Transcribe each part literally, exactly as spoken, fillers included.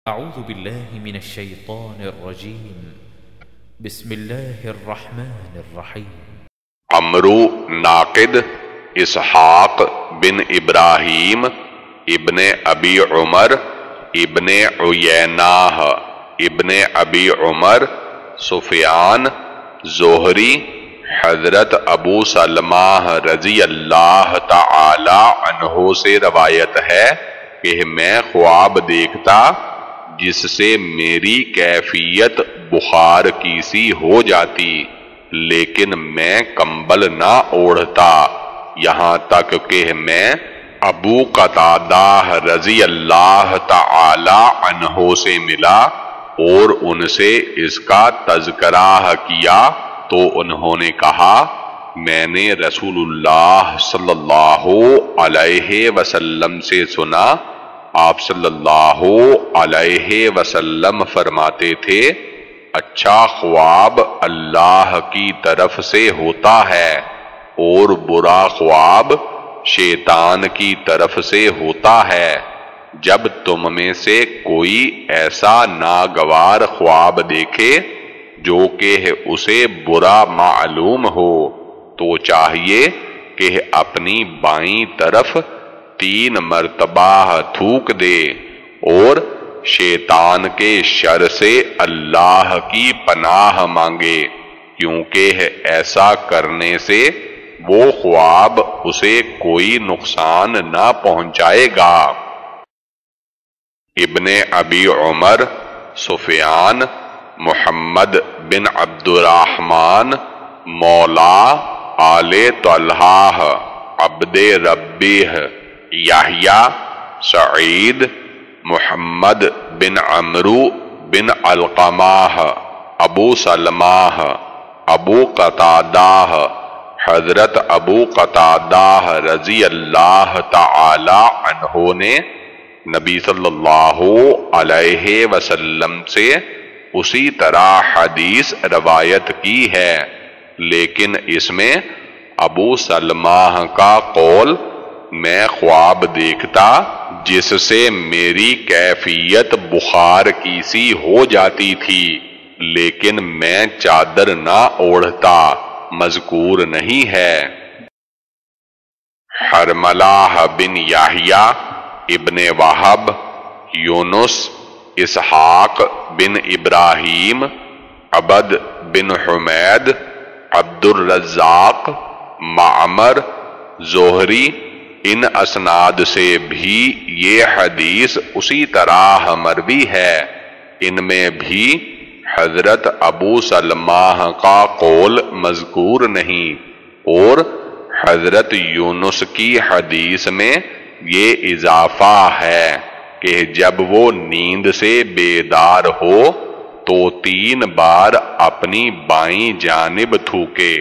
أعوذ بالله من الشيطان الرجيم بسم الله الرحمن الرحيم عمرو ناقد اسحاق بن ابراہیم ابن ابی عمر ابن عیناہ ابن ابی عمر سفیان زہری حضرت ابو سلمہ رضی اللہ تعالی عنہ سے روایت ہے کہ میں خواب دیکھتا جس سے میری کیفیت بخار کی سی ہو جاتی، لیکن میں کمبل نہ اوڑھتا، یہاں تک کہ میں ابو قتادہ رضی اللہ تعالی عنہ سے ملا اور ان سے اس کا تذکرہ کیا تو انہوں نے کہا میں نے رسول اللہ صلی اللہ علیہ وسلم سے سنا، آپ صلی اللہ علیہ وسلم فرماتے تھے اچھا خواب اللہ کی طرف سے ہوتا ہے اور برا خواب شیطان کی طرف سے ہوتا ہے۔ جب تم میں سے کوئی ایسا ناگوار خواب دیکھے جو کہ اسے برا معلوم ہو تو چاہیے کہ اپنی بائیں طرف تین مرتبہ تھوک دے اور شیطان کے شر سے اللہ کی پناہ مانگے، کیونکہ ایسا کرنے سے وہ خواب اسے کوئی نقصان نہ پہنچائے گا۔ ابن ابی عمر سفیان محمد بن عبد الرحمن مولا آل طلحہ عبد ربیہ یحییٰ سعید محمد بن عمرو بن علقمہ ابو سلمہ ابو قتادہ حضرت ابو قتادہ رضی اللہ تعالی عنہ نے نبی صلی اللہ علیہ وسلم سے اسی طرح حدیث روایت کی ہے، لیکن اس میں ابو سلمہ کا قول میں خواب دیکھتا جس سے میری کیفیت بخار کی سی ہو جاتی تھی، لیکن میں چادر نہ اوڑھتا مذکور نہیں ہے۔ حرملہ بن یحییٰ ابن وہب یونس اسحاق بن ابراہیم عبد بن حمید عبد الرزاق معمر زہری، ان اسناد سے بھی یہ حدیث اسی طرح مروی ہے، ان میں بھی حضرت ابو سلمہ کا قول مذکور نہیں، اور حضرت یونس کی حدیث میں یہ اضافہ ہے کہ جب وہ نیند سے بیدار ہو تو تین بار اپنی بائیں جانب تھوکے۔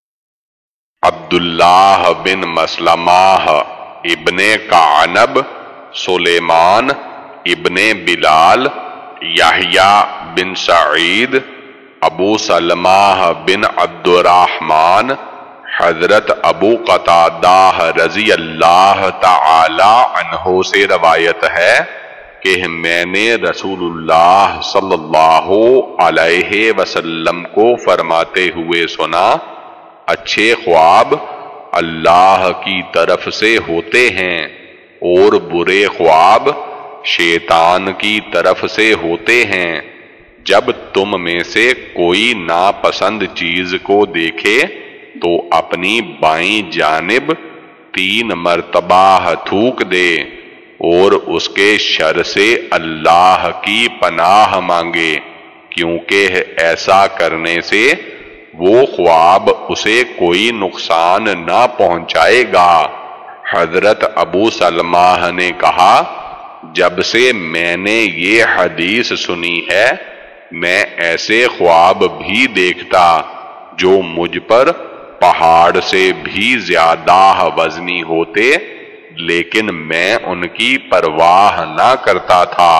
عبداللہ بن مسلمہ ابن کعنب سلیمان ابن بلال یحییٰ بن سعید ابو سلمہ بن عبد الرحمن حضرت ابو قتادہ رضی اللہ تعالی عنہ سے روایت ہے کہ میں نے رسول اللہ صلی اللہ علیہ وسلم کو فرماتے ہوئے سنا اچھے خواب اللہ کی طرف سے ہوتے ہیں اور برے خواب شیطان کی طرف سے ہوتے ہیں۔ جب تم میں سے کوئی ناپسند چیز کو دیکھے تو اپنی بائیں جانب تین مرتبہ تھوک دے اور اس کے شر سے اللہ کی پناہ مانگے، کیونکہ ایسا کرنے سے وہ خواب اسے کوئی نقصان نہ پہنچائے گا۔ حضرت ابو سلمہ نے کہا جب سے میں نے یہ حدیث سنی ہے میں ایسے خواب بھی دیکھتا جو مجھ پر پہاڑ سے بھی زیادہ وزنی ہوتے، لیکن میں ان کی پرواہ نہ کرتا تھا۔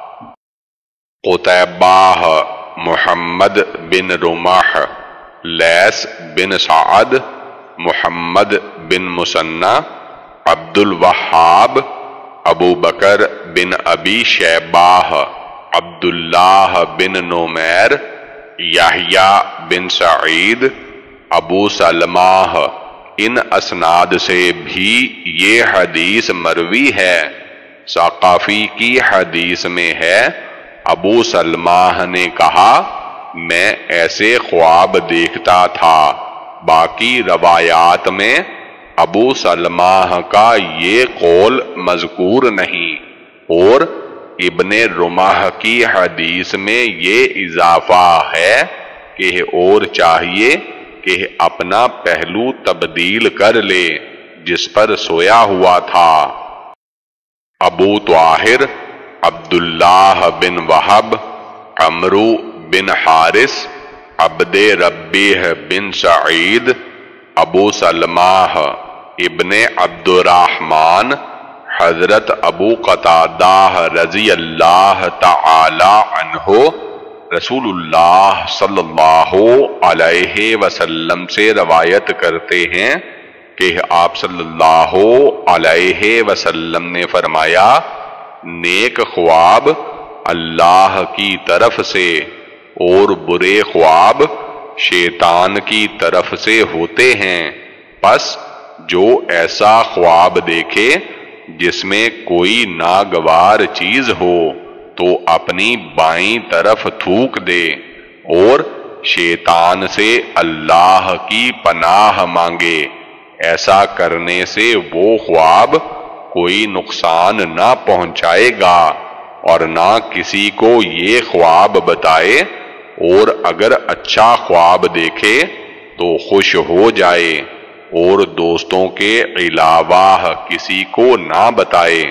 قتیبہ محمد بن رمح لیث بن سعد محمد بن مثنى عبد الوہاب ابو بکر بن ابی شیبہ عبداللہ بن نمیر، یحییٰ بن سعید، ابو سلمہ، ان اسناد سے بھی یہ حدیث مروی ہے۔ ثقفی کی حدیث میں ہے، ابو سلمہ نے کہا میں ایسے خواب دیکھتا تھا۔ باقی روایات میں ابو سلمہ کا یہ قول مذکور نہیں، اور ابن رمح کی حدیث میں یہ اضافہ ہے کہ اور چاہیے کہ اپنا پہلو تبدیل کر لے جس پر سویا ہوا تھا۔ ابو طاہر عبداللہ بن وہب، عمرو بن حارث، عبد ربیہ بن سعید، ابو سلمہ ابن عبد الرحمن، حضرت ابو قتادہ رضی اللہ تعالی عنہ رسول اللہ صلی اللہ علیہ وسلم سے روایت کرتے ہیں کہ آپ صلی اللہ علیہ وسلم نے فرمایا، نیک خواب اللہ کی طرف سے اور برے خواب شیطان کی طرف سے ہوتے ہیں۔ پس جو ایسا خواب دیکھے جس میں کوئی ناگوار چیز ہو تو اپنی بائیں طرف تھوک دے اور شیطان سے اللہ کی پناہ مانگے۔ ایسا کرنے سے وہ خواب کوئی نقصان نہ پہنچائے گا اور نہ کسی کو یہ خواب بتائے، اور اگر اچھا خواب دیکھے تو خوش ہو جائے اور دوستوں کے علاوہ کسی کو نہ بتائے۔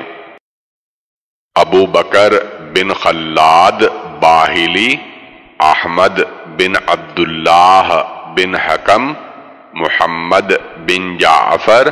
ابو بکر بن خلاد باہلی، احمد بن عبداللہ بن حکم، محمد بن جعفر،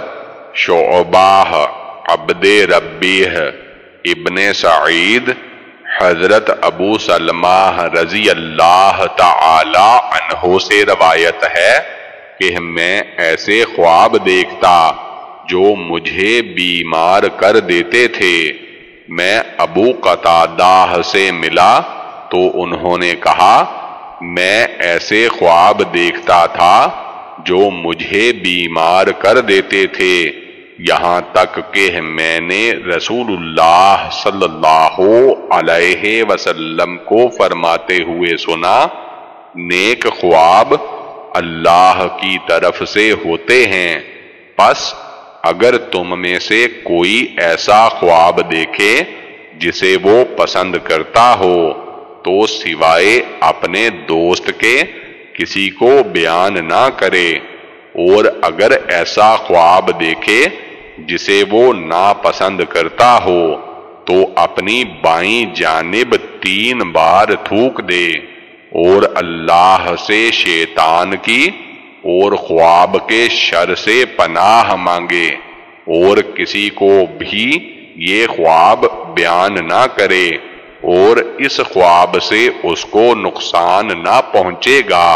شعبہ عبد ربیہ ابن سعید، حضرت ابو سلمہ رضی اللہ تعالی عنہ سے روایت ہے کہ میں ایسے خواب دیکھتا جو مجھے بیمار کر دیتے تھے۔ میں ابو قتادہ سے ملا تو انہوں نے کہا میں ایسے خواب دیکھتا تھا جو مجھے بیمار کر دیتے تھے، یہاں تک کہ میں نے رسول اللہ صلی اللہ علیہ وسلم کو فرماتے ہوئے سنا، نیک خواب اللہ کی طرف سے ہوتے ہیں۔ پس اگر تم میں سے کوئی ایسا خواب دیکھے جسے وہ پسند کرتا ہو تو سوائے اپنے دوست کے کسی کو بیان نہ کرے، اور اگر ایسا خواب دیکھے جسے وہ ناپسند کرتا ہو تو اپنی بائیں جانب تین بار تھوک دے اور اللہ سے شیطان کی اور خواب کے شر سے پناہ مانگے، اور کسی کو بھی یہ خواب بیان نہ کرے، اور اس خواب سے اس کو نقصان نہ پہنچے گا۔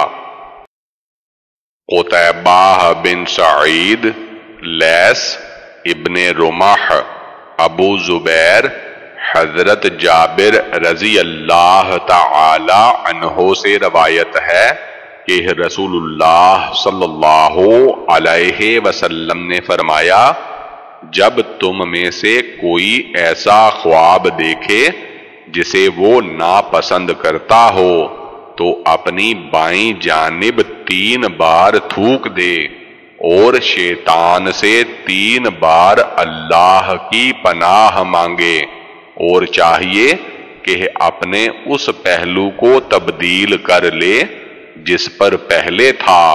قتیبہ بن سعید، لیث ابن رمح، ابو زبیر، حضرت جابر رضی اللہ تعالی عنہ سے روایت ہے کہ رسول اللہ صلی اللہ علیہ وسلم نے فرمایا، جب تم میں سے کوئی ایسا خواب دیکھے جسے وہ ناپسند کرتا ہو تو اپنی بائیں جانب تین بار تھوک دے اور شیطان سے تین بار اللہ کی پناہ مانگے، اور چاہیے کہ اپنے اس پہلو کو تبدیل کر لے جس پر پہلے تھا۔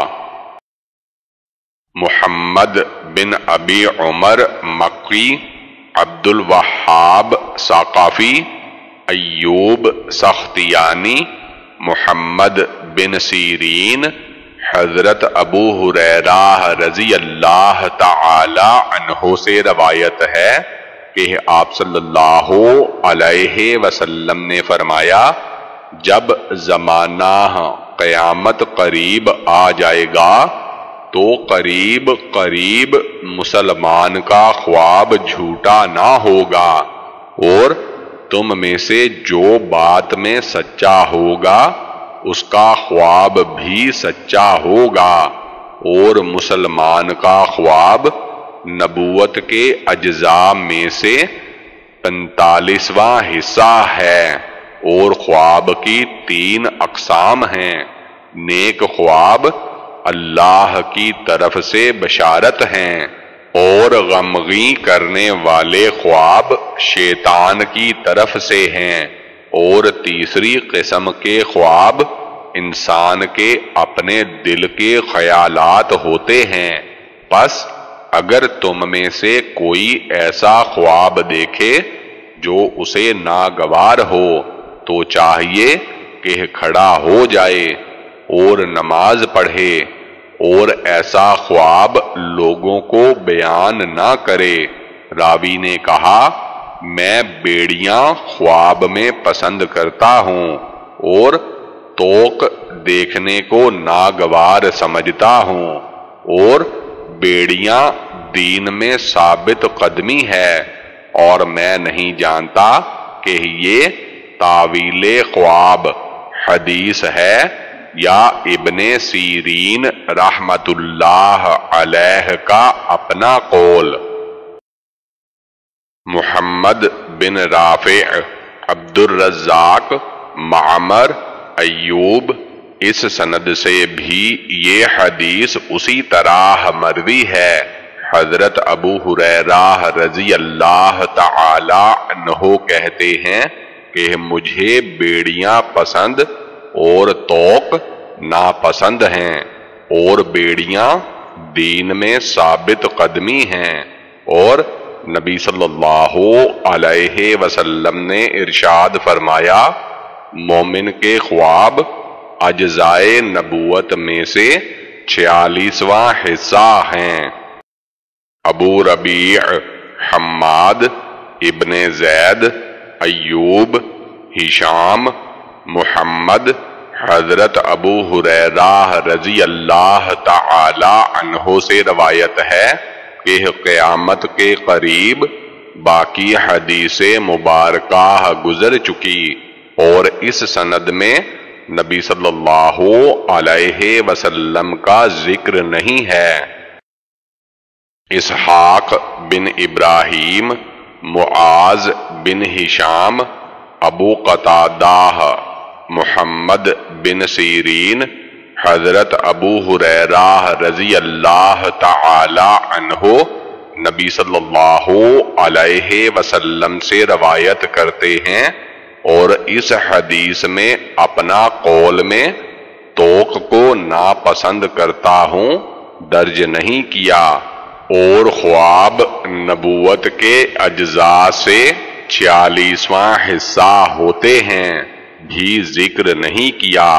محمد بن ابی عمر مکی، عبد الوہاب ثقفی، ایوب سختیانی، محمد بن سیرین، حضرت ابو ہریرہ رضی اللہ تعالی عنہ سے روایت ہے کہ آپ صلی اللہ علیہ وسلم نے فرمایا، جب زمانہ قیامت قریب آ جائے گا تو قریب قریب مسلمان کا خواب جھوٹا نہ ہوگا، اور تم میں سے جو بات میں سچا ہوگا اس کا خواب بھی سچا ہوگا، اور مسلمان کا خواب نبوت کے اجزاء میں سے پینتالیسواں حصہ ہے، اور خواب کی تین اقسام ہیں۔ نیک خواب اللہ کی طرف سے بشارت ہیں، اور غمگین کرنے والے خواب شیطان کی طرف سے ہیں، اور تیسری قسم کے خواب انسان کے اپنے دل کے خیالات ہوتے ہیں۔ پس اگر تم میں سے کوئی ایسا خواب دیکھے جو اسے ناگوار ہو تو چاہیے کہ کھڑا ہو جائے اور نماز پڑھے، اور ایسا خواب لوگوں کو بیان نہ کرے۔ راوی نے کہا، میں بیڑیاں خواب میں پسند کرتا ہوں اور طوق دیکھنے کو ناگوار سمجھتا ہوں، اور بیڑیاں دین میں ثابت قدمی ہے، اور میں نہیں جانتا کہ یہ تاویل خواب حدیث ہے یا ابن سیرین رحمت اللہ علیہ کا اپنا قول۔ محمد بن رافع، عبد الرزاق، معمر، ایوب، اس سند سے بھی یہ حدیث اسی طرح مروی ہے۔ حضرت ابو ہریرہ رضی اللہ تعالی عنہ کہتے ہیں کہ مجھے بیڑیاں پسند اور طوق ناپسند ہیں، اور بیڑیاں دین میں ثابت قدمی ہیں، اور نبی صلی اللہ علیہ وسلم نے ارشاد فرمایا، مومن کے خواب اجزائے نبوت میں سے چھیالیسواں حصہ ہیں۔ ابو ربیع، حماد ابن زید، ایوب، ہشام، محمد، حضرت ابو ہریرہ رضی اللہ تعالی عنہ سے روایت ہے کہ قیامت کے قریب باقی حدیث مبارکہ گزر چکی، اور اس سند میں نبی صلی اللہ علیہ وسلم کا ذکر نہیں ہے۔ اسحاق بن ابراہیم، معاذ بن ہشام، ابو قتادہ، محمد بن سیرین، حضرت ابو ہریرہ رضی اللہ تعالی عنہ نبی صلی اللہ علیہ وسلم سے روایت کرتے ہیں، اور اس حدیث میں اپنا قول میں طوق کو ناپسند کرتا ہوں درج نہیں کیا، اور خواب نبوت کے اجزاء سے چھیالیسواں حصہ ہوتے ہیں بھی ذکر نہیں کیا۔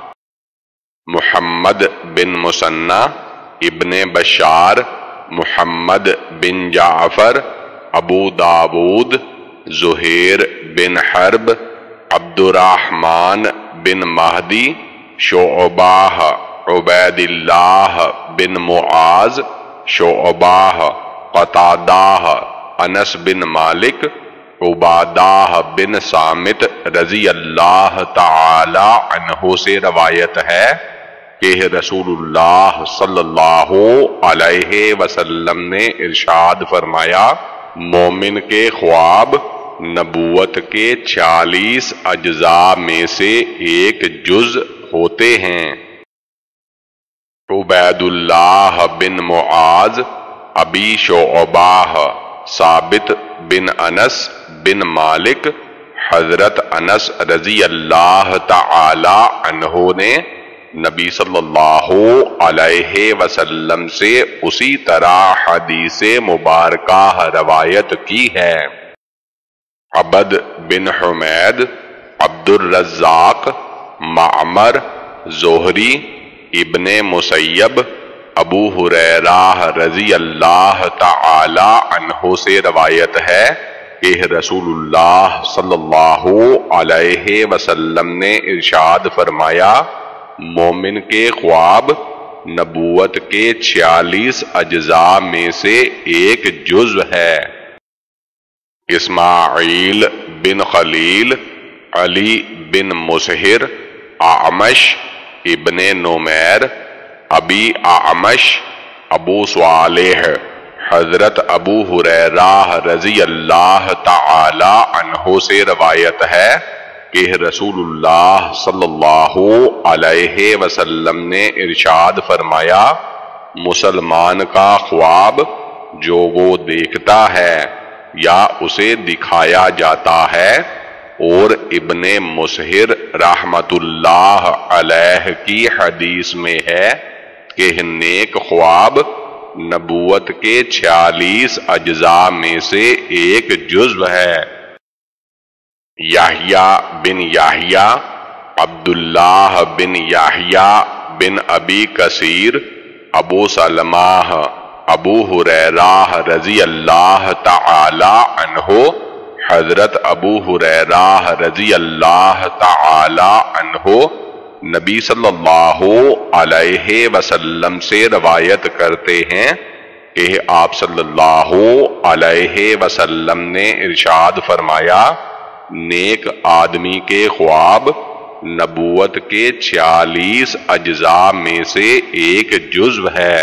محمد بن مثنی، ابن بشار، محمد بن جعفر، ابو داود، زہیر بن حرب، عبد الرحمن بن مہدی، شعبہ عبید اللہ بن معاذ، شعبہ قتادہ انس بن مالک، عبادہ بن صامت رضی اللہ تعالی عنہ سے روایت ہے کہ رسول اللہ صلی اللہ علیہ وسلم نے ارشاد فرمایا، مومن کے خواب نبوت کے چھیالیس اجزاء میں سے ایک جز ہوتے ہیں۔ عبید اللہ بن معاذ، ابی شعبہ، ثابت بن انس بن مالک، حضرت انس رضی اللہ تعالی عنہ نے نبی صلی اللہ علیہ وسلم سے اسی طرح حدیث مبارکہ روایت کی ہے۔ عبد بن حمید، عبد الرزاق، معمر، زہری، ابن مسیب، ابو ہریرہ رضی اللہ تعالی عنہ سے روایت ہے کہ رسول اللہ صلی اللہ علیہ وسلم نے ارشاد فرمایا، مومن کے خواب نبوت کے چھیالیس اجزاء میں سے ایک جز ہے۔ اسماعیل بن خلیل علی بن مسہر اعمش ابن نمیر ابی اعمش ابو صالح حضرت ابو ہریرہ رضی اللہ تعالی عنہ سے روایت ہے کہ رسول اللہ صلی اللہ علیہ وسلم نے ارشاد فرمایا، مسلمان کا خواب جو وہ دیکھتا ہے یا اسے دکھایا جاتا ہے، اور ابن مسہر رحمت اللہ علیہ کی حدیث میں ہے کہ نیک خواب نبوت کے چھیالیس اجزاء میں سے ایک جزو ہے۔ یحییٰ بن یحییٰ عبداللہ بن یحییٰ بن ابی کثیر ابو سلمہ ابو ہریرہ رضی اللہ تعالی عنہ حضرت ابو ہریرہ رضی اللہ تعالی عنہ نبی صلی اللہ علیہ وسلم سے روایت کرتے ہیں کہ آپ صلی اللہ علیہ وسلم نے ارشاد فرمایا، نیک آدمی کے خواب نبوت کے چھیالیس اجزاء میں سے ایک جزو ہے۔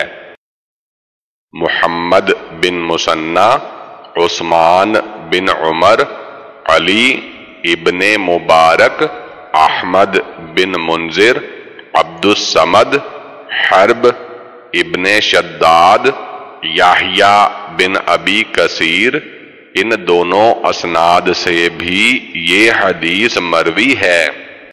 محمد بن مثنی، عثمان بن عمر، علی ابن مبارک، احمد بن منذر، عبد الصمد، حرب ابن شداد، یحییٰ بن ابی کثیر، ان دونوں اسناد سے بھی یہ حدیث مروی ہے۔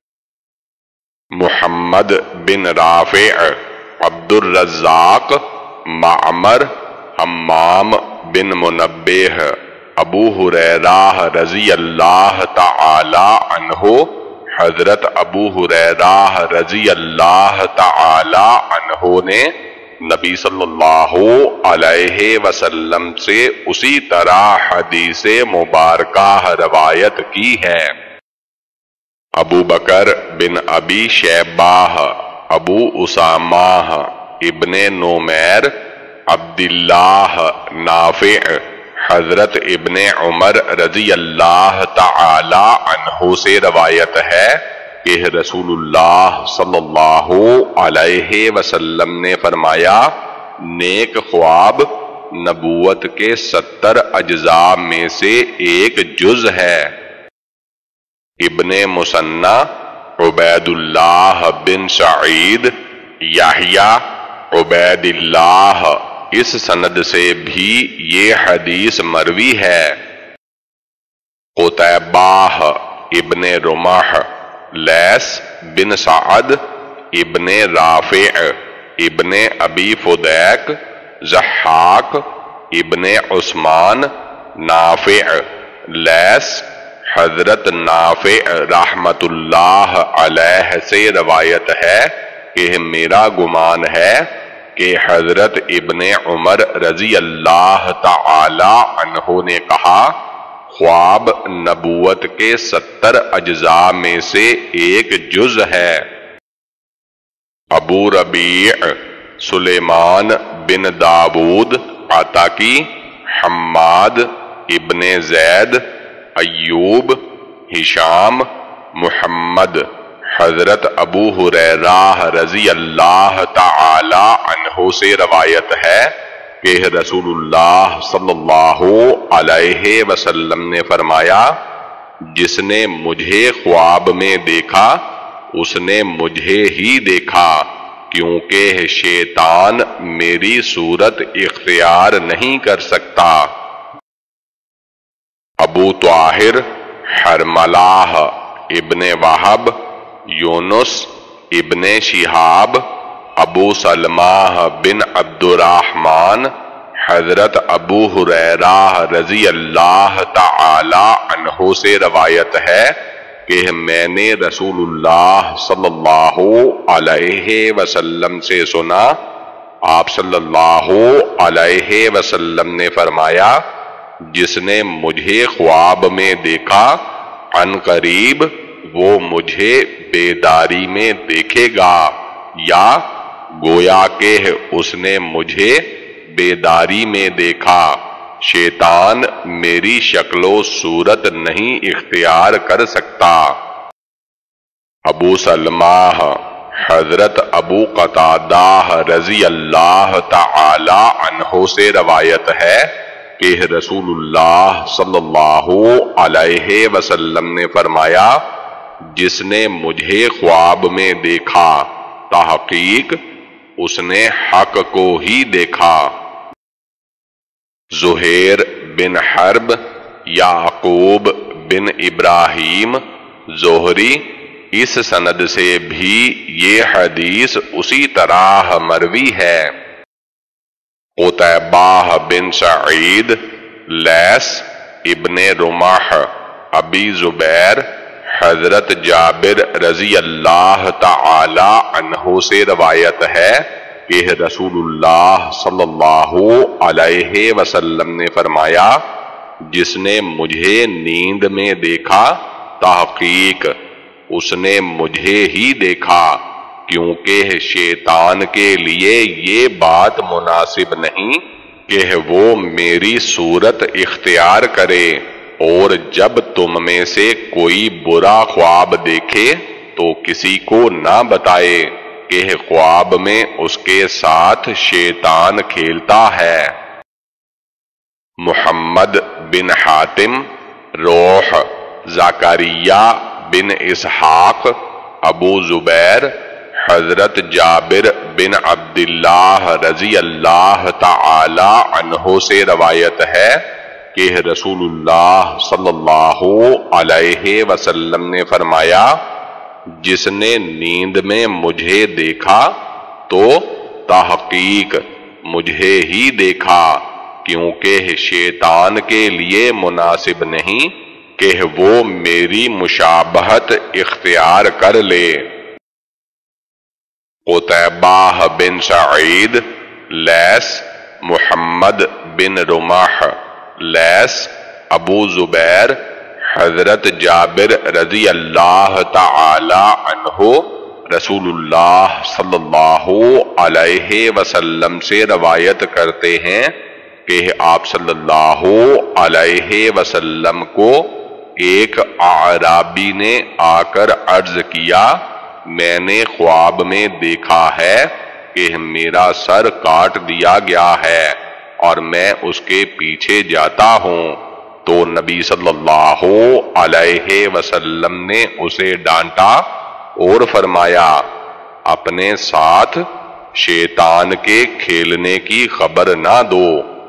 محمد بن رافع، عبد الرزاق، معمر، حمام بن منبہ، ابو ہریرہ رضی اللہ تعالی عنہ حضرت ابو ہریرہ رضی اللہ تعالی عنہ نے نبی صلی اللہ علیہ وسلم سے اسی طرح حدیث مبارکہ روایت کی ہے۔ ابو بکر بن ابی شیبہ، ابو اسامہ ابن نمیر، عبداللہ نافع حضرت ابن عمر رضی اللہ تعالی عنہ سے روایت ہے کہ رسول اللہ صلی اللہ علیہ وسلم نے فرمایا، نیک خواب نبوت کے ستر اجزاء میں سے ایک جز ہے۔ ابن مثنی عبید اللہ بن سعید، یحییٰ عبید اللہ، اس سند سے بھی یہ حدیث مروی ہے۔ قتیبہ ابن رمح، لیث بن سعد ابن رافع ابن ابی فدیک، ضحاک ابن عثمان، نافع، لیث حضرت نافع رحمت اللہ علیہ سے روایت ہے کہ میرا گمان ہے کہ حضرت ابن عمر رضی اللہ تعالی عنہ نے کہا، خواب نبوت کے ستر اجزاء میں سے ایک جز ہے۔ ابو ربیع سلیمان بن داود عتاکی، حماد ابن زید، ایوب، ہشام، محمد حضرت ابو ہریرہ رضی اللہ تعالی عنہ سے روایت ہے کہ رسول اللہ صلی اللہ علیہ وسلم نے فرمایا، جس نے مجھے خواب میں دیکھا اس نے مجھے ہی دیکھا، کیونکہ شیطان میری صورت اختیار نہیں کر سکتا۔ ابو طاہر حرملہ ابن وہب، یونس ابن شہاب، ابو سلمہ بن عبد الرحمن حضرت ابو ہریرہ رضی اللہ تعالی عنہ سے روایت ہے کہ میں نے رسول اللہ صلی اللہ علیہ وسلم سے سنا، آپ صلی اللہ علیہ وسلم نے فرمایا، جس نے مجھے خواب میں دیکھا عن قریب وہ مجھے بیداری میں دیکھے گا، یا گویا کہ اس نے مجھے بیداری میں دیکھا، شیطان میری شکل و صورت نہیں اختیار کر سکتا۔ ابو سلمہ حضرت ابو قتادہ رضی اللہ تعالی عنہ سے روایت ہے کہ رسول اللہ صلی اللہ علیہ وسلم نے فرمایا، جس نے مجھے خواب میں دیکھا تحقیق اس نے حق کو ہی دیکھا۔ زہیر بن حرب یعقوب بن ابراہیم زہری اس سند سے بھی یہ حدیث اسی طرح مروی ہے۔ قتیبہ بن سعید، لیث ابن رمح، ابی زبیر، حضرت جابر رضی اللہ تعالی عنہ سے روایت ہے کہ رسول اللہ صلی اللہ علیہ وسلم نے فرمایا، جس نے مجھے نیند میں دیکھا تحقیق اس نے مجھے ہی دیکھا، کیونکہ شیطان کے لیے یہ بات مناسب نہیں کہ وہ میری صورت اختیار کرے، اور جب تم میں سے کوئی برا خواب دیکھے تو کسی کو نہ بتائے کہ خواب میں اس کے ساتھ شیطان کھیلتا ہے۔ محمد بن حاتم، روح، زکریا بن اسحاق، ابو زبیر، حضرت جابر بن عبداللہ رضی اللہ تعالی عنہ سے روایت ہے کہ رسول اللہ صلی اللہ علیہ وسلم نے فرمایا، جس نے نیند میں مجھے دیکھا تو تحقیق مجھے ہی دیکھا، کیونکہ شیطان کے لیے مناسب نہیں کہ وہ میری مشابہت اختیار کر لے۔ قتیبہ بن سعید، لیث، محمد بن رمح، لیث، ابو زبیر، حضرت جابر رضی اللہ تعالی عنہ رسول اللہ صلی اللہ علیہ وسلم سے روایت کرتے ہیں کہ آپ صلی اللہ علیہ وسلم کو ایک اعرابی نے آ کر عرض کیا، میں نے خواب میں دیکھا ہے کہ میرا سر کاٹ دیا گیا ہے اور میں اس کے پیچھے جاتا ہوں، تو نبی صلی اللہ علیہ وسلم نے اسے ڈانٹا اور فرمایا، اپنے ساتھ شیطان کے کھیلنے کی خبر نہ دو۔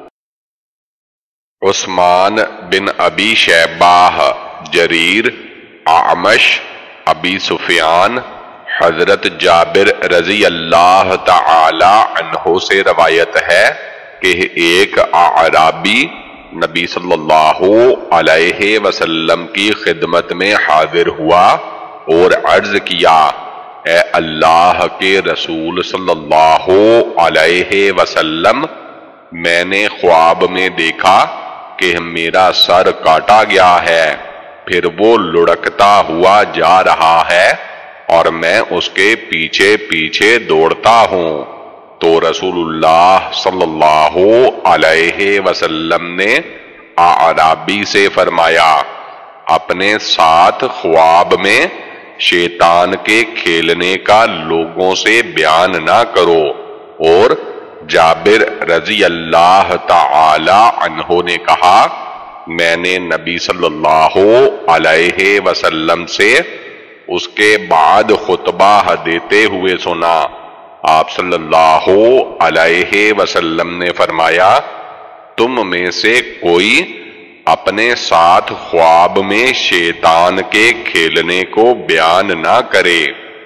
عثمان بن ابی شیبہ، جریر، اعمش، ابی سفیان، حضرت جابر رضی اللہ تعالی عنہ سے روایت ہے کہ ایک اعرابی نبی صلی اللہ علیہ وسلم کی خدمت میں حاضر ہوا اور عرض کیا، اے اللہ کے رسول صلی اللہ علیہ وسلم، میں نے خواب میں دیکھا کہ میرا سر کاٹا گیا ہے، پھر وہ لڑکتا ہوا جا رہا ہے اور میں اس کے پیچھے پیچھے دوڑتا ہوں۔ تو رسول اللہ صلی اللہ علیہ وسلم نے اعرابی سے فرمایا، اپنے ساتھ خواب میں شیطان کے کھیلنے کا لوگوں سے بیان نہ کرو۔ اور جابر رضی اللہ تعالی عنہ نے کہا، میں نے نبی صلی اللہ علیہ وسلم سے اس کے بعد خطبہ دیتے ہوئے سنا۔ آپ صلی اللہ علیہ وسلم نے فرمایا، تم میں سے کوئی اپنے ساتھ خواب میں شیطان کے کھیلنے کو بیان نہ کرے۔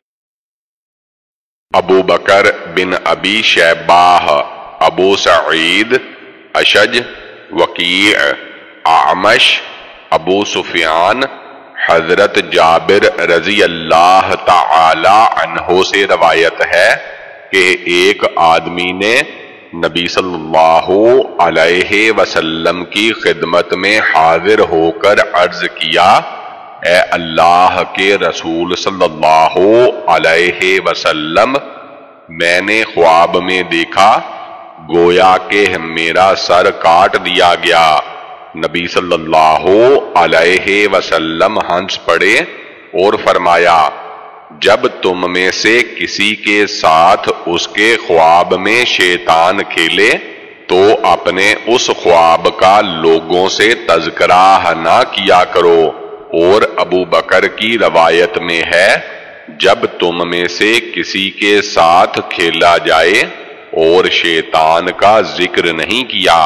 ابو بکر بن ابی شیبہ، ابو سعید، اشج، وکیع، اعمش، ابو سفیان، حضرت جابر رضی اللہ تعالی عنہ سے روایت ہے کہ ایک آدمی نے نبی صلی اللہ علیہ وسلم کی خدمت میں حاضر ہو کر عرض کیا، اے اللہ کے رسول صلی اللہ علیہ وسلم، میں نے خواب میں دیکھا گویا کہ میرا سر کاٹ دیا گیا۔ نبی صلی اللہ علیہ وسلم ہنس پڑے اور فرمایا، جب تم میں سے کسی کے ساتھ اس کے خواب میں شیطان کھیلے تو اپنے اس خواب کا لوگوں سے تذکرہ نہ کیا کرو۔ اور ابو بکر کی روایت میں ہے، جب تم میں سے کسی کے ساتھ کھیلا جائے اور شیطان کا ذکر نہیں کیا۔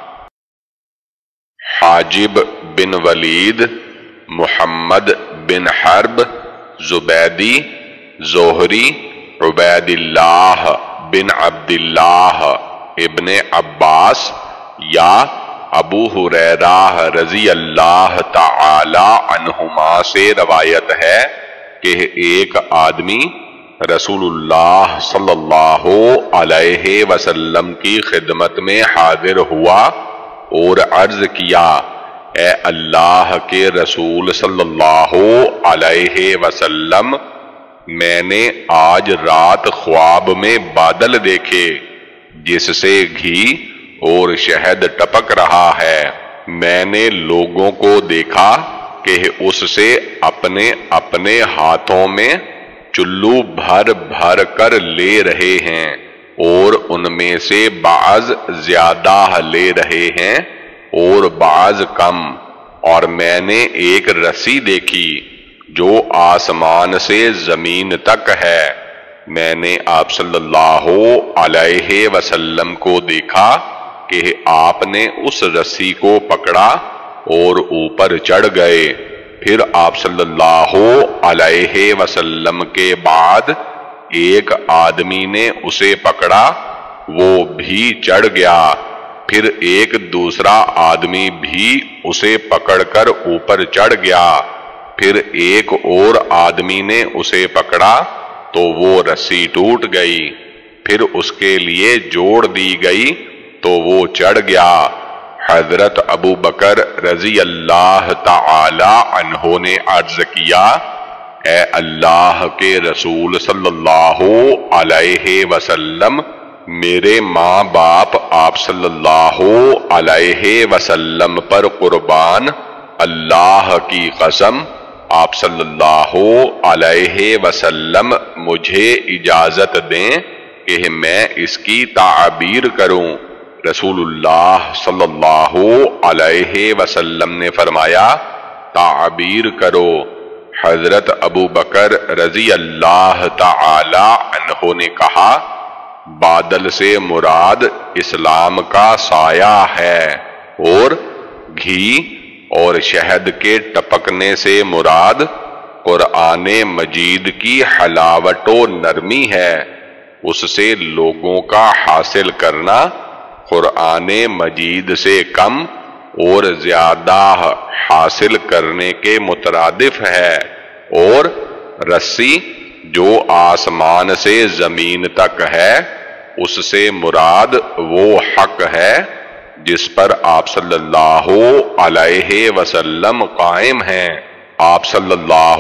حاجب بن ولید، محمد بن حرب، زبیدی، زہری، عبید اللہ بن عبداللہ ابن عباس یا ابو ہریرہ رضی اللہ تعالی عنہما سے روایت ہے کہ ایک آدمی رسول اللہ صلی اللہ علیہ وسلم کی خدمت میں حاضر ہوا اور عرض کیا، اے اللہ کے رسول صلی اللہ علیہ وسلم، میں نے آج رات خواب میں بادل دیکھے جس سے گھی اور شہد ٹپک رہا ہے۔ میں نے لوگوں کو دیکھا کہ اس سے اپنے اپنے ہاتھوں میں چلو بھر بھر کر لے رہے ہیں، اور ان میں سے بعض زیادہ لے رہے ہیں اور بعض کم۔ اور میں نے ایک رسی دیکھی جو آسمان سے زمین تک ہے۔ میں نے آپ صلی اللہ علیہ وسلم کو دیکھا کہ آپ نے اس رسی کو پکڑا اور اوپر چڑھ گئے۔ پھر آپ صلی اللہ علیہ وسلم کے بعد ایک آدمی نے اسے پکڑا، وہ بھی چڑھ گیا۔ پھر ایک دوسرا آدمی بھی اسے پکڑ کر اوپر چڑھ گیا۔ پھر ایک اور آدمی نے اسے پکڑا تو وہ رسی ٹوٹ گئی۔ پھر اس کے لیے جوڑ دی گئی تو وہ چڑھ گیا۔ حضرت ابو بکر رضی اللہ تعالی عنہ نے عرض کیا، اے اللہ کے رسول صلی اللہ علیہ وسلم، میرے ماں باپ آپ صلی اللہ علیہ وسلم پر قربان، اللہ کی قسم، آپ صلی اللہ علیہ وسلم مجھے اجازت دیں کہ میں اس کی تعبیر کروں۔ رسول اللہ صلی اللہ علیہ وسلم نے فرمایا، تعبیر کرو۔ حضرت ابو بکر رضی اللہ تعالی عنہ نے کہا، بادل سے مراد اسلام کا سایہ ہے، اور گھی اور شہد کے ٹپکنے سے مراد قرآن مجید کی حلاوت و نرمی ہے۔ اس سے لوگوں کا حاصل کرنا قرآن مجید سے کم اور زیادہ حاصل کرنے کے مترادف ہے۔ اور رسی جو آسمان سے زمین تک ہے، اس سے مراد وہ حق ہے جس پر آپ صلی اللہ علیہ وسلم قائم ہیں۔ آپ صلی اللہ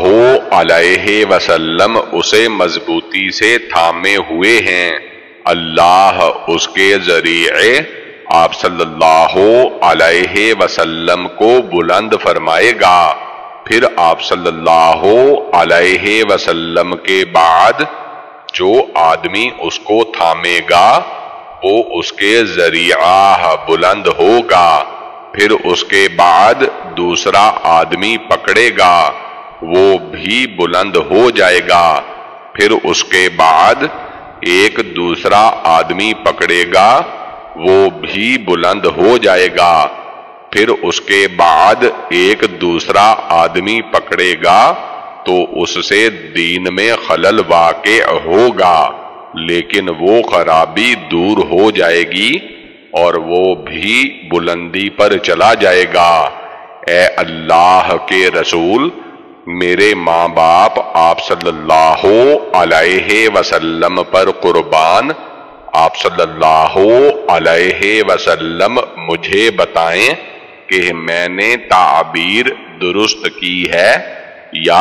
علیہ وسلم اسے مضبوطی سے تھامے ہوئے ہیں۔ اللہ اس کے ذریعے آپ صلی اللہ علیہ وسلم کو بلند فرمائے گا۔ پھر آپ صلی اللہ علیہ وسلم کے بعد جو آدمی اس کو تھامے گا وہ اس کے ذریعہ بلند ہوگا۔ پھر اس کے بعد دوسرا آدمی پکڑے گا، وہ بھی بلند ہو جائے گا۔ پھر اس کے بعد ایک دوسرا آدمی پکڑے گا، وہ بھی بلند ہو جائے گا۔ پھر اس کے بعد ایک دوسرا آدمی پکڑے گا تو اس سے دین میں خلل واقع ہوگا، لیکن وہ خرابی دور ہو جائے گی اور وہ بھی بلندی پر چلا جائے گا۔ اے اللہ کے رسول، میرے ماں باپ آپ صلی اللہ علیہ وسلم پر قربان، آپ صلی اللہ علیہ وسلم مجھے بتائیں کہ میں نے تعبیر درست کی ہے یا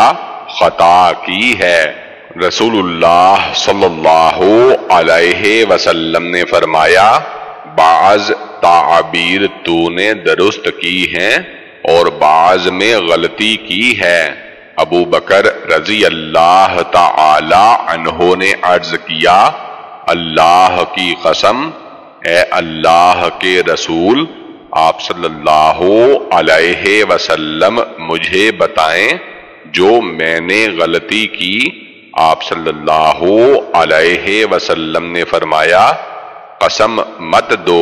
خطا کی ہے۔ رسول اللہ صلی اللہ علیہ وسلم نے فرمایا، بعض تعبیر تو نے درست کی ہیں اور بعض میں غلطی کی ہے۔ ابو بکر رضی اللہ تعالی عنہ نے عرض کیا، اللہ کی قسم، اے اللہ کے رسول آپ صلی اللہ علیہ وسلم مجھے بتائیں جو میں نے غلطی کی۔ آپ صلی اللہ علیہ وسلم نے فرمایا، قسم مت دو۔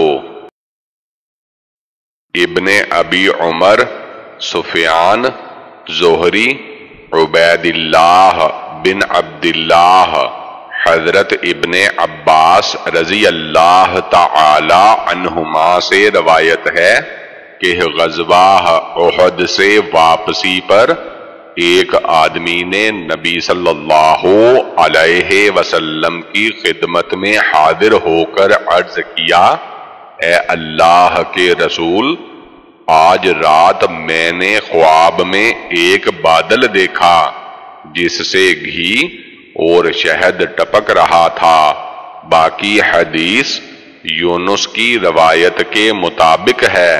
ابن ابی عمر، سفیان، زہری، عبید اللہ بن عبداللہ، حضرت ابن عباس رضی اللہ تعالی عنہما سے روایت ہے کہ غزوہ احد سے واپسی پر ایک آدمی نے نبی صلی اللہ علیہ وسلم کی خدمت میں حاضر ہو کر عرض کیا، اے اللہ کے رسول، آج رات میں نے خواب میں ایک بادل دیکھا جس سے گھی اور شہد ٹپک رہا تھا۔ باقی حدیث یونس کی روایت کے مطابق ہے۔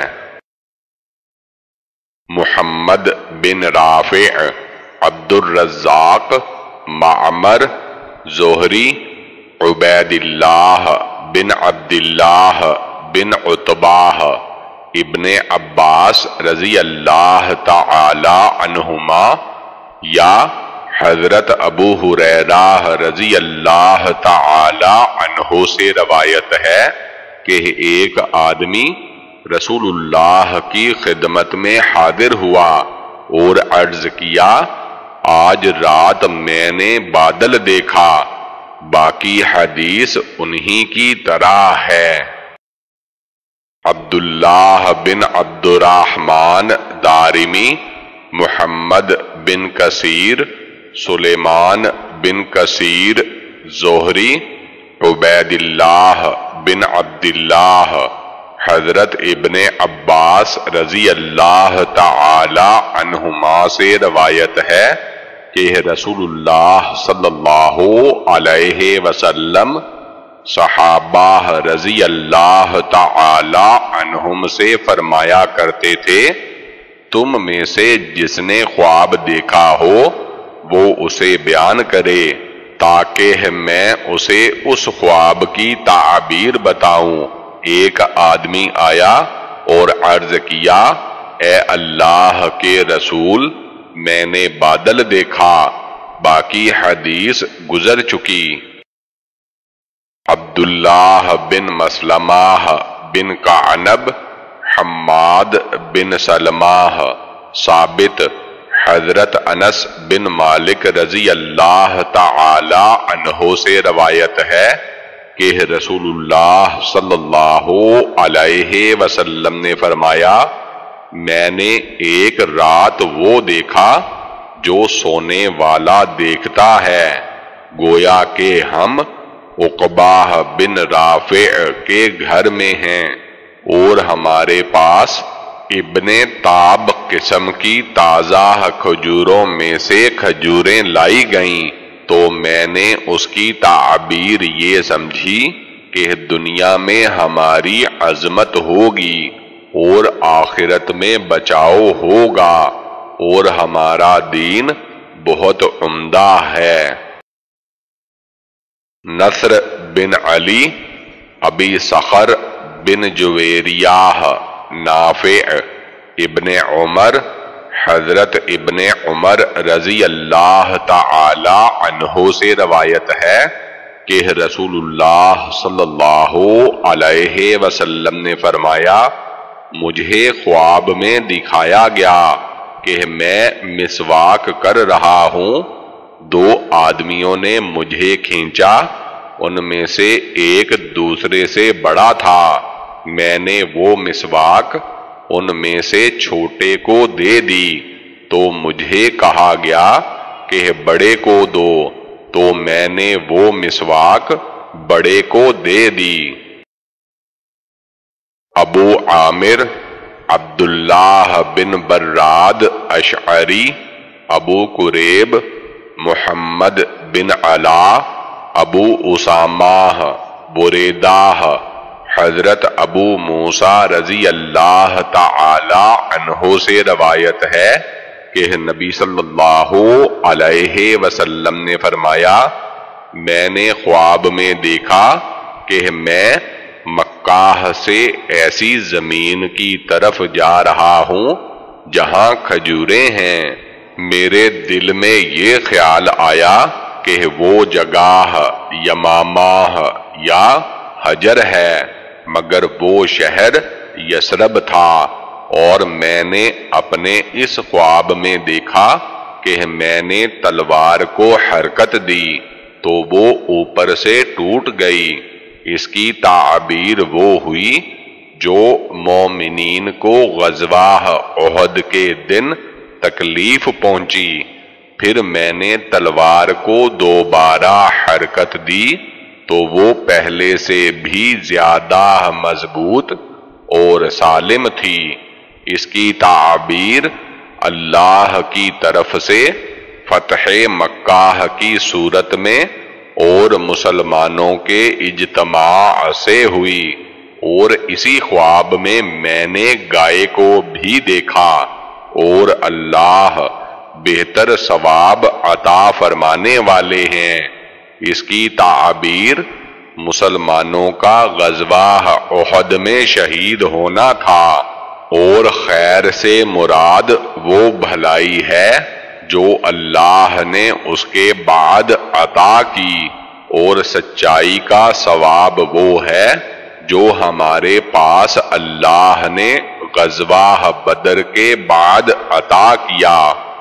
محمد بن رافع، عبد الرزاق، معمر، زہری، عبید اللہ بن عبداللہ بن عتبہ، ابن عباس رضی اللہ تعالی عنہما یا حضرت ابو ہریرہ رضی اللہ تعالی عنہ سے روایت ہے کہ ایک آدمی رسول اللہ کی خدمت میں حاضر ہوا اور عرض کیا، آج رات میں نے بادل دیکھا۔ باقی حدیث انہی کی طرح ہے۔ عبداللہ بن عبد الرحمن دارمی، محمد بن کثیر، سلیمان بن کثیر، زہری، عبید اللہ بن عبداللہ، حضرت ابن عباس رضی اللہ تعالی عنہما سے روایت ہے کہ رسول اللہ صلی اللہ علیہ وسلم صحابہ رضی اللہ تعالی عنہم سے فرمایا کرتے تھے، تم میں سے جس نے خواب دیکھا ہو وہ اسے بیان کرے تاکہ میں اسے اس خواب کی تعبیر بتاؤں۔ ایک آدمی آیا اور عرض کیا، اے اللہ کے رسول، میں نے بادل دیکھا۔ باقی حدیث گزر چکی۔ عبداللہ بن مسلمہ بن کعنب، حماد بن سلمہ، ثابت، حضرت انس بن مالک رضی اللہ تعالی عنہ سے روایت ہے کہ رسول اللہ صلی اللہ علیہ وسلم نے فرمایا، میں نے ایک رات وہ دیکھا جو سونے والا دیکھتا ہے، گویا کہ ہم عقبہ بن رافع کے گھر میں ہیں اور ہمارے پاس ابن تاب قسم کی تازہ کھجوروں میں سے کھجوریں لائی گئیں، تو میں نے اس کی تعبیر یہ سمجھی کہ دنیا میں ہماری عظمت ہوگی اور آخرت میں بچاؤ ہوگا اور ہمارا دین بہت عمدہ ہے۔ نصر بن علی، ابی صخر بن جویریہ، نافع، ابن عمر، حضرت ابن عمر رضی اللہ تعالی عنہ سے روایت ہے کہ رسول اللہ صلی اللہ علیہ وسلم نے فرمایا، مجھے خواب میں دکھایا گیا کہ میں مسواک کر رہا ہوں، دو آدمیوں نے مجھے کھینچا، ان میں سے ایک دوسرے سے بڑا تھا، میں نے وہ مسواک ان میں سے چھوٹے کو دے دی، تو مجھے کہا گیا کہ بڑے کو دو، تو میں نے وہ مسواک بڑے کو دے دی۔ ابو عامر، عبداللہ بن براد اشعری، ابو قریب، محمد بن علا، ابو اسامہ، بریدہ، حضرت ابو موسیٰ رضی اللہ تعالی عنہ سے روایت ہے کہ نبی صلی اللہ علیہ وسلم نے فرمایا، میں نے خواب میں دیکھا کہ میں مکہ سے ایسی زمین کی طرف جا رہا ہوں جہاں کھجوریں ہیں۔ میرے دل میں یہ خیال آیا کہ وہ جگہ یمامہ یا حجر ہے، مگر وہ شہر یثرب تھا، اور میں نے اپنے اس خواب میں دیکھا کہ میں نے تلوار کو حرکت دی تو وہ اوپر سے ٹوٹ گئی۔ اس کی تعبیر وہ ہوئی جو مومنین کو غزوہ احد کے دن تکلیف پہنچی، پھر میں نے تلوار کو دوبارہ حرکت دی تو وہ پہلے سے بھی زیادہ مضبوط اور سالم تھی۔ اس کی تعبیر اللہ کی طرف سے فتح مکہ کی صورت میں اور مسلمانوں کے اجتماع سے ہوئی، اور اسی خواب میں میں نے گائے کو بھی دیکھا، اور اللہ بہتر ثواب عطا فرمانے والے ہیں۔ اس کی تعبیر مسلمانوں کا غزوہ احد میں شہید ہونا تھا، اور خیر سے مراد وہ بھلائی ہے جو اللہ نے اس کے بعد عطا کی، اور سچائی کا ثواب وہ ہے جو ہمارے پاس اللہ نے غزوہ بدر کے بعد عطا کیا۔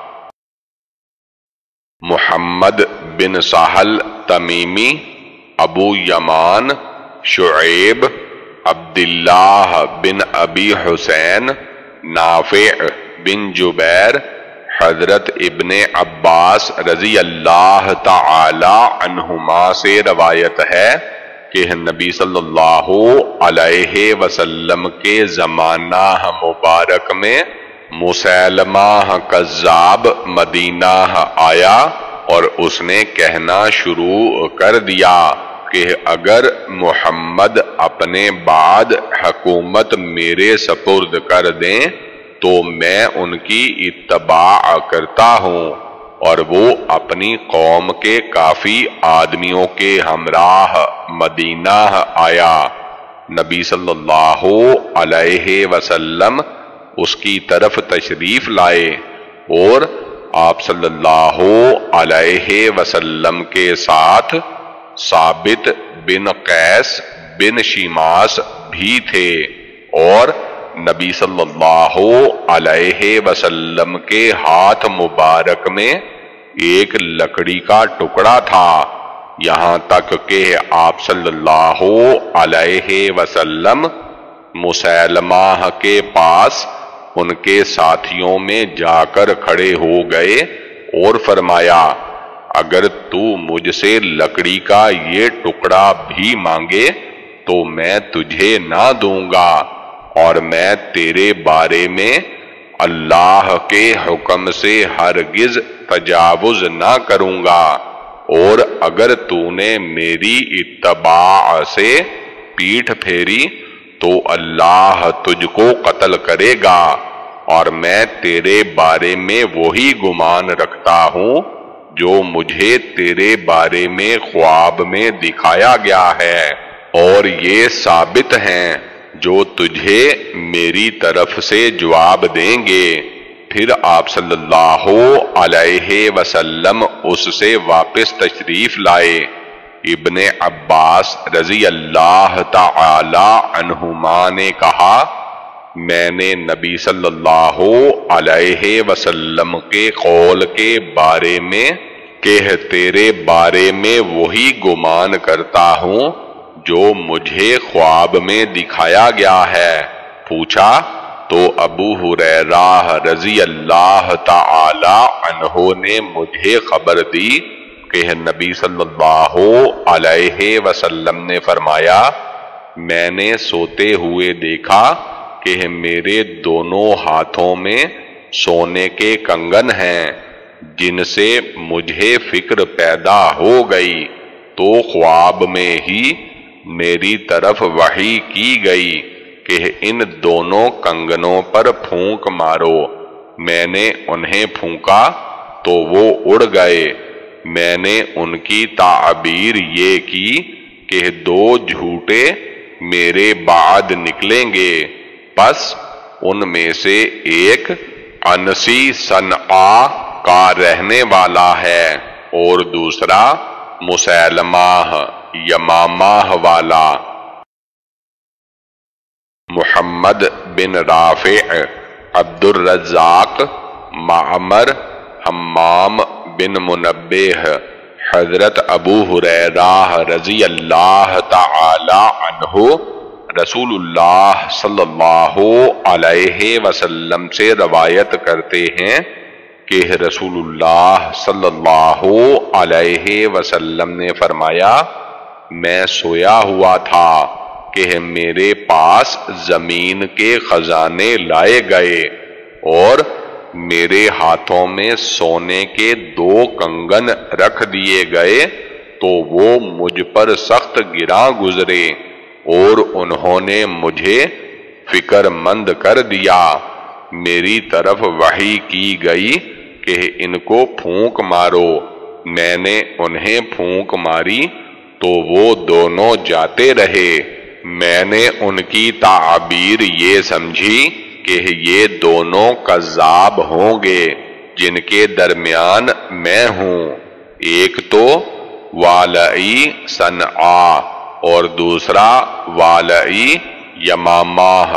محمد بن سہل تمیمی، ابو یمان، شعیب، عبداللہ بن ابی حسین، نافع بن جبیر، حضرت ابن عباس رضی اللہ تعالی عنہما سے روایت ہے کہ نبی صلی اللہ علیہ وسلم کے زمانہ مبارک میں مسیلمہ کذاب مدینہ آیا، اور اس نے کہنا شروع کر دیا کہ اگر محمد اپنے بعد حکومت میرے سپرد کر دیں تو میں ان کی اتباع کرتا ہوں، اور وہ اپنی قوم کے کافی آدمیوں کے ہمراہ مدینہ آیا۔ نبی صلی اللہ علیہ وسلم اس کی طرف تشریف لائے، اور آپ صلی اللہ علیہ وسلم کے ساتھ ثابت بن قیس بن شیماس بھی تھے، اور نبی صلی اللہ علیہ وسلم کے ہاتھ مبارک میں ایک لکڑی کا ٹکڑا تھا، یہاں تک کہ آپ صلی اللہ علیہ وسلم مسیلمہ کے پاس ان کے ساتھیوں میں جا کر کھڑے ہو گئے اور فرمایا، اگر تو مجھ سے لکڑی کا یہ ٹکڑا بھی مانگے تو میں تجھے نہ دوں گا، اور میں تیرے بارے میں اللہ کے حکم سے ہرگز تجاوز نہ کروں گا، اور اگر تو نے میری اتباع سے پیٹھ پھیری تو اللہ تجھ کو قتل کرے گا، اور میں تیرے بارے میں وہی گمان رکھتا ہوں جو مجھے تیرے بارے میں خواب میں دکھایا گیا ہے، اور یہ ثابت ہیں جو تجھے میری طرف سے جواب دیں گے۔ پھر آپ صلی اللہ علیہ وسلم اس سے واپس تشریف لائے۔ ابن عباس رضی اللہ تعالی عنہما نے کہا، میں نے نبی صلی اللہ علیہ وسلم کے قول کے بارے میں کہ تیرے بارے میں وہی گمان کرتا ہوں جو مجھے خواب میں دکھایا گیا ہے، پوچھا تو ابو ہریرہ رضی اللہ تعالی عنہ نے مجھے خبر دی کہ نبی صلی اللہ علیہ وسلم نے فرمایا، میں نے سوتے ہوئے دیکھا کہ میرے دونوں ہاتھوں میں سونے کے کنگن ہیں، جن سے مجھے فکر پیدا ہو گئی تو خواب میں ہی میری طرف وحی کی گئی کہ ان دونوں کنگنوں پر پھونک مارو۔ میں نے انہیں پھونکا تو وہ اڑ گئے۔ میں نے ان کی تعبیر یہ کی کہ دو جھوٹے میرے بعد نکلیں گے، پس ان میں سے ایک انسی صنعا کا رہنے والا ہے اور دوسرا مسیلمہ یمامہ والا۔ محمد بن رافع، عبد الرزاق، معمر، حمام بن منبہ، حضرت ابو ہریرہ رضی اللہ تعالی عنہ رسول اللہ صلی اللہ علیہ وسلم سے روایت کرتے ہیں کہ رسول اللہ صلی اللہ علیہ وسلم نے فرمایا، میں سویا ہوا تھا کہ میرے پاس زمین کے خزانے لائے گئے اور میرے ہاتھوں میں سونے کے دو کنگن رکھ دیے گئے تو وہ مجھ پر سخت گراں گزرے اور انہوں نے مجھے فکر مند کر دیا۔ میری طرف وحی کی گئی کہ ان کو پھونک مارو۔ میں نے انہیں پھونک ماری تو وہ دونوں جاتے رہے۔ میں نے ان کی تعبیر یہ سمجھی کہ یہ دونوں کذاب ہوں گے جن کے درمیان میں ہوں، ایک تو والی صنعا اور دوسرا والی یمامہ۔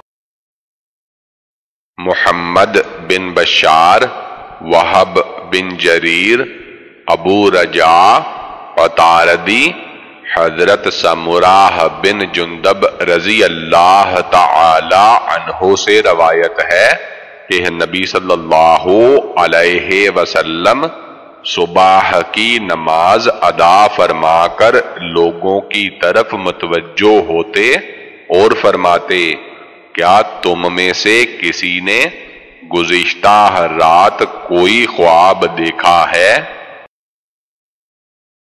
محمد بن بشار، وہب بن جریر، ابو رجاء عطاردی، حضرت سمرہ بن جندب رضی اللہ تعالی عنہ سے روایت ہے کہ نبی صلی اللہ علیہ وسلم صبح کی نماز ادا فرما کر لوگوں کی طرف متوجہ ہوتے اور فرماتے، کیا تم میں سے کسی نے گزشتہ رات کوئی خواب دیکھا ہے؟